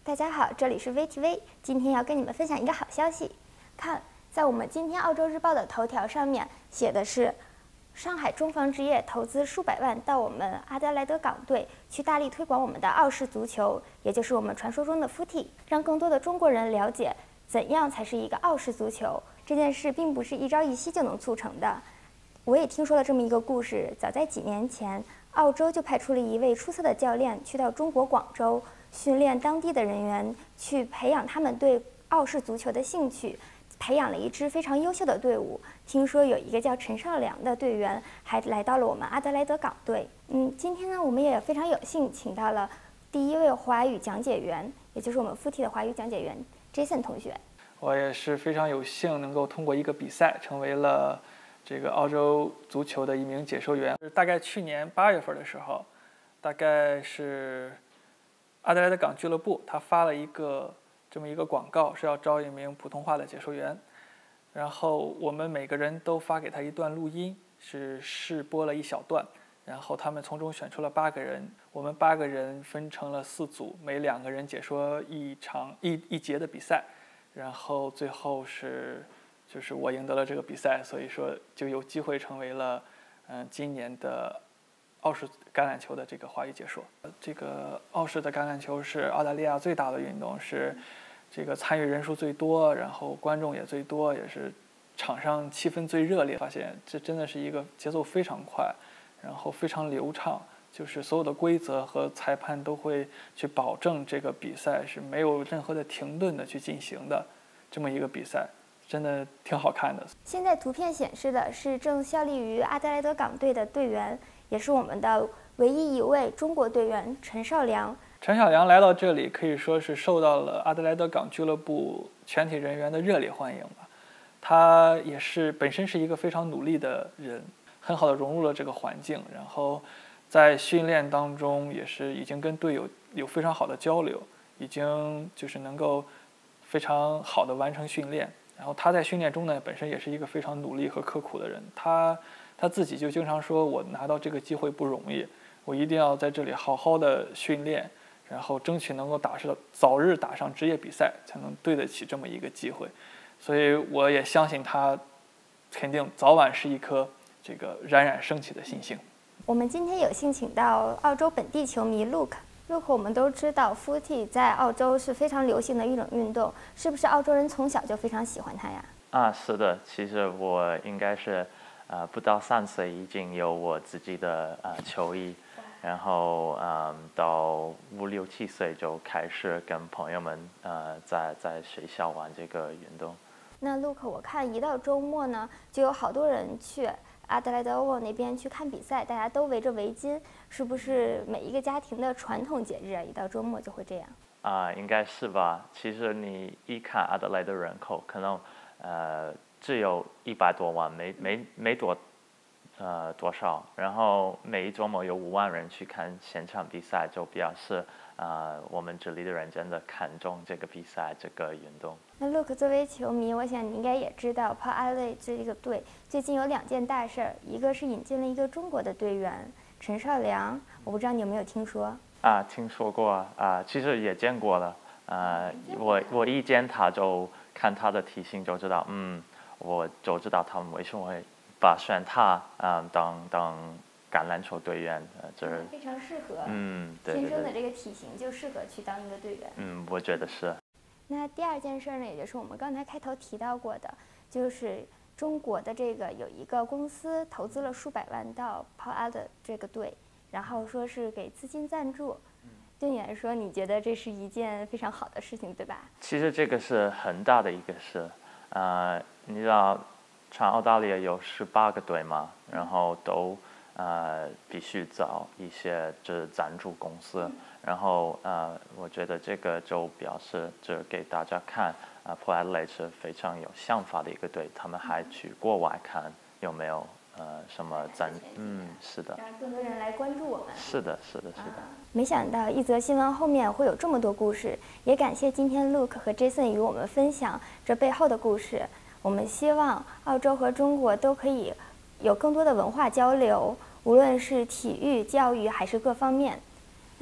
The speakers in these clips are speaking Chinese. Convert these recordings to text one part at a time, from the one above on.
大家好，这里是 VTV， 今天要跟你们分享一个好消息。看，在我们今天《澳洲日报》的头条上面写的是，上海中纺织业投资数百万到我们阿德莱德港队，去大力推广我们的澳式足球，也就是我们传说中的 footy， 让更多的中国人了解怎样才是一个澳式足球。这件事并不是一朝一夕就能促成的。我也听说了这么一个故事，早在几年前，澳洲就派出了一位出色的教练去到中国广州，训练当地的人员，去培养他们对澳式足球的兴趣，培养了一支非常优秀的队伍。听说有一个叫陈少良的队员还来到了我们阿德莱德港队。今天呢，我们也非常有幸请到了第一位华语讲解员，也就是我们 footy 的华语讲解员 Jason 同学。 我也是非常有幸能够通过一个比赛，成为了这个澳洲足球的一名解说员。大概去年8月份的时候，大概是阿德莱德港俱乐部他发了这么一个广告，是要招一名普通话的解说员。然后我们每个人都发给他一段录音，是试播了一小段，然后他们从中选出了8个人，我们8个人分成了4组，每2个人解说一节的比赛，然后最后就是我赢得了这个比赛，所以说就有机会成为了今年的澳式橄榄球的这个华语解说。这个澳式的橄榄球是澳大利亚最大的运动，是这个参与人数最多，然后观众也最多，也是场上气氛最热烈。发现这真的是一个节奏非常快，然后非常流畅，就是所有的规则和裁判都会去保证这个比赛是没有任何的停顿的去进行的，这么一个比赛真的挺好看的。 现在图片显示的是正效力于阿德莱德港队的队员，也是我们的唯一一位中国队员陈少良。 陈少良来到这里可以说是受到了阿德莱德港俱乐部全体人员的热烈欢迎吧。他也是本身是一个非常努力的人，很好的融入了这个环境，然后在训练当中也是已经跟队友有非常好的交流，已经就是能够非常好的完成训练。然后他在训练中呢，本身也是一个非常努力和刻苦的人。他自己就经常说，我拿到这个机会不容易，我一定要在这里好好的训练，然后争取能够早日打上职业比赛，才能对得起这么一个机会。所以我也相信他肯定早晚是一颗这个冉冉升起的新星。 我们今天有幸请到澳洲本地球迷 Luke，我们都知道 footy 在澳洲是非常流行的一种运动，是不是澳洲人从小就非常喜欢它呀？ 是的，其实我应该是不到3岁已经有我自己的球衣，然后到5、6、7岁就开始跟朋友们在学校玩这个运动。 那 Luke， 我看一到周末呢，就有好多人去阿德莱德沃那边去看比赛，大家都围着围巾，是不是每一个家庭的传统节日啊？一到周末就会这样？ 应该是吧。其实你一看阿德莱德人口，可能只有100多万，没多少，然后每一周末有5万人去看现场比赛，就表示我们这里的人真的看重这个比赛这个运动。 那 Luke 作为球迷，我想你应该也知道 Port Adelaide 这个队最近有2件大事儿，一个是引进了一个中国的队员陈少良，我不知道你有没有听说？ 听说过其实也见过了。我一见他就看他的体型就知道，我就知道他们为什么会选他当橄榄球队员，这非常适合。 对， 天生的这个体型就适合去当一个队员。 我觉得是。 那第2件事呢，也就是我们刚才开头提到过的，就是中国的这个有一个公司投资了数百万到 Port Adelaide 这个队，然后说是给资金赞助。对你来说，你觉得这是一件非常好的事情，对吧？ 其实这个是很大的一个事。你知道，全澳大利亚有18个队嘛，然后都必须找一些赞助公司，然后我觉得这个就表示给大家看Port Adelaide 是非常有想法的一个队，他们还去国外看有没有什么是的， 让更多人来关注我们。 是的。 没想到一则新闻后面会有这么多故事，也感谢今天 Luke 和 Jason 与我们分享这背后的故事。我们希望澳洲和中国都可以有更多的文化交流，无论是体育、教育还是各方面。那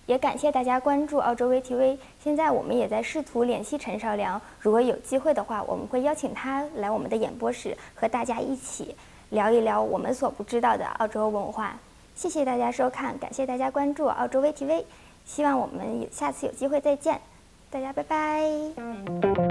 也感谢大家关注澳洲 VTV。现在我们也在试图联系陈绍良，如果有机会的话，我们会邀请他来我们的演播室，和大家一起聊一聊我们所不知道的澳洲文化。谢谢大家收看，感谢大家关注澳洲 VTV，希望我们下次有机会再见，大家拜拜。